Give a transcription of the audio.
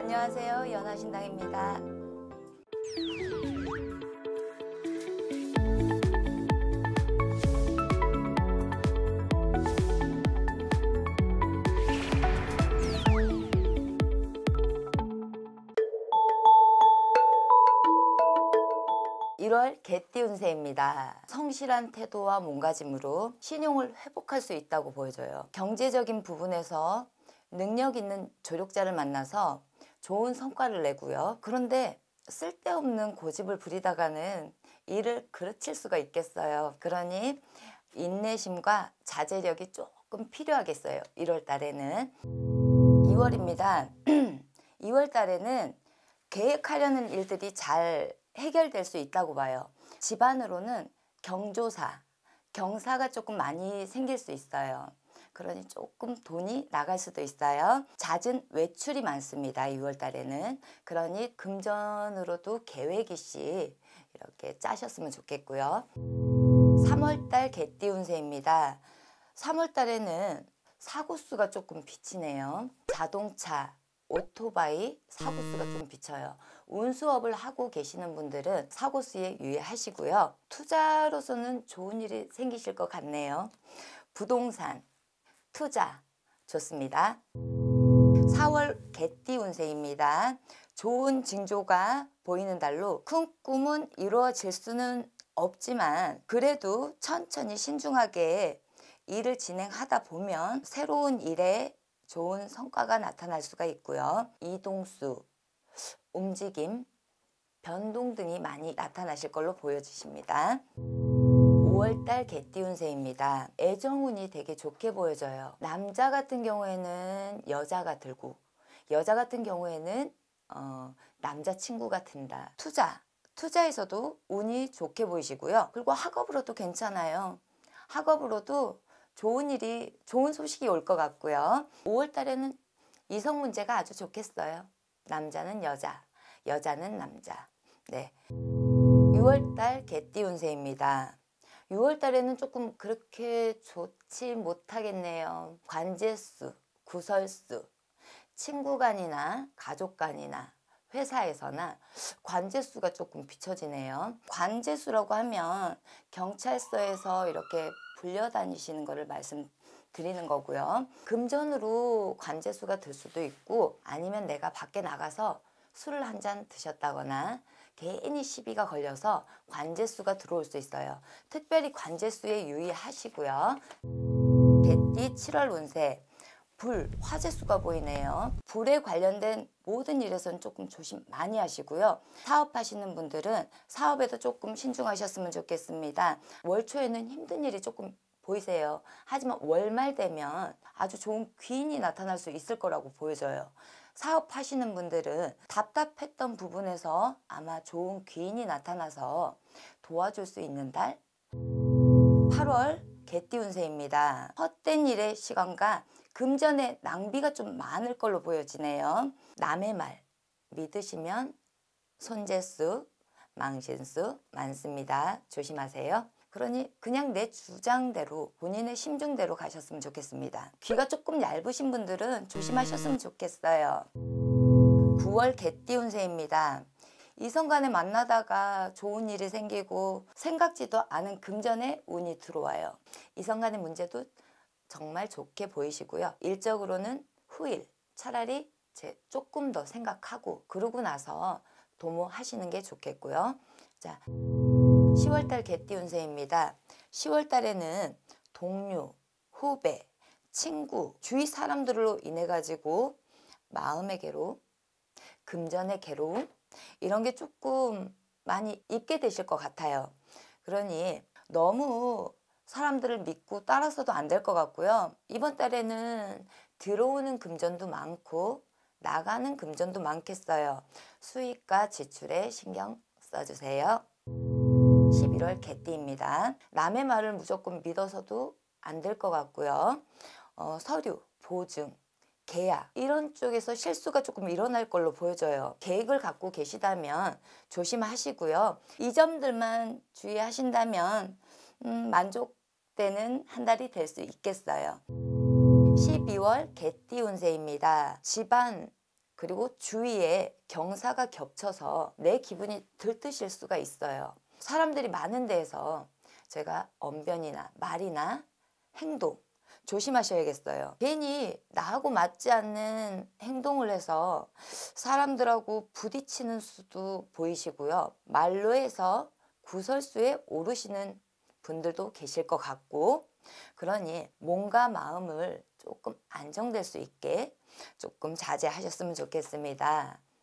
안녕하세요. 연화신당입니다. 1월 개띠 운세입니다. 성실한 태도와 몸가짐으로 신용을 회복할 수 있다고 보여져요. 경제적인 부분에서 능력 있는 조력자를 만나서 좋은 성과를 내고요. 그런데 쓸데없는 고집을 부리다가는 일을 그르칠 수가 있겠어요. 그러니 인내심과 자제력이 조금 필요하겠어요. 1월 달에는. 2월입니다. 2월 달에는 계획하려는 일들이 잘 해결될 수 있다고 봐요. 집안으로는 경조사, 경사가 조금 많이 생길 수 있어요. 그러니 조금 돈이 나갈 수도 있어요. 잦은 외출이 많습니다. 2월 달에는. 그러니 금전으로도 계획이씨 이렇게 짜셨으면 좋겠고요. 3월 달 개띠 운세입니다. 3월 달에는 사고수가 조금 비치네요. 자동차, 오토바이 사고수가 좀 비쳐요. 운수업을 하고 계시는 분들은 사고수에 유의하시고요. 투자로서는 좋은 일이 생기실 것 같네요. 부동산, 투자 좋습니다. 4월 개띠 운세입니다. 좋은 징조가 보이는 달로 큰 꿈은 이루어질 수는 없지만 그래도 천천히 신중하게 일을 진행하다 보면 새로운 일에 좋은 성과가 나타날 수가 있고요. 이동수, 움직임, 변동 등이 많이 나타나실 걸로 보여지십니다. 5월달 개띠 운세입니다. 애정운이 되게 좋게 보여져요. 남자 같은 경우에는 여자가 들고 여자 같은 경우에는 남자친구가 든다. 투자에서도 운이 좋게 보이시고요. 그리고 학업으로도 괜찮아요. 학업으로도 좋은 소식이 올 것 같고요. 5월 달에는 이성 문제가 아주 좋겠어요. 남자는 여자, 여자는 남자. 네. 6월 달 개띠 운세입니다. 6월 달에는 조금 그렇게 좋지 못하겠네요. 관제수, 구설수, 친구 간이나 가족 간이나 회사에서나 관제수가 조금 비춰지네요. 관제수라고 하면 경찰서에서 이렇게 불려다니시는 것을 말씀드리는 거고요. 금전으로 관제수가 들 수도 있고 아니면 내가 밖에 나가서 술을 한 잔 드셨다거나 괜히 시비가 걸려서 관제수가 들어올 수 있어요. 특별히 관제수에 유의하시고요. 개띠 7월 운세. 불, 화재수가 보이네요. 불에 관련된 모든 일에서는 조금 조심 많이 하시고요. 사업하시는 분들은 사업에도 조금 신중하셨으면 좋겠습니다. 월 초에는 힘든 일이 조금 보이세요. 하지만 월말 되면 아주 좋은 귀인이 나타날 수 있을 거라고 보여져요. 사업하시는 분들은 답답했던 부분에서 아마 좋은 귀인이 나타나서 도와줄 수 있는 달. 8월 개띠 운세입니다. 헛된 일의 시간과 금전의 낭비가 좀 많을 걸로 보여지네요. 남의 말 믿으시면 손재수, 망신수 많습니다. 조심하세요. 그러니 그냥 내 주장대로 본인의 심중대로 가셨으면 좋겠습니다. 귀가 조금 얇으신 분들은 조심하셨으면 좋겠어요. 9월 개띠 운세입니다. 이성 간에 만나다가 좋은 일이 생기고 생각지도 않은 금전의 운이 들어와요. 이성 간의 문제도 정말 좋게 보이시고요. 일적으로는 후일, 차라리 조금 더 생각하고 그러고 나서 도모하시는 게 좋겠고요. 자, 10월달 개띠 운세입니다. 10월 달에는 동료, 후배, 친구, 주위 사람들로 인해 가지고 마음의 괴로움, 금전의 괴로움 이런 게 조금 많이 있게 되실 것 같아요. 그러니 너무 사람들을 믿고 따라서도 안 될 것 같고요. 이번 달에는 들어오는 금전도 많고 나가는 금전도 많겠어요. 수입과 지출에 신경 써주세요. 11월 개띠입니다. 남의 말을 무조건 믿어서도 안 될 것 같고요. 서류, 보증, 계약 이런 쪽에서 실수가 조금 일어날 걸로 보여져요. 계획을 갖고 계시다면 조심하시고요. 이 점들만 주의하신다면 만족되는 한 달이 될 수 있겠어요. 12월 개띠 운세입니다. 집안 그리고 주위에 경사가 겹쳐서 내 기분이 들뜨실 수가 있어요. 사람들이 많은 데에서 제가 언변이나 말이나 행동 조심하셔야겠어요. 괜히 나하고 맞지 않는 행동을 해서 사람들하고 부딪히는 수도 보이시고요. 말로 해서 구설수에 오르시는 분들도 계실 것 같고, 그러니 몸과 마음을 조금 안정될 수 있게 조금 자제하셨으면 좋겠습니다.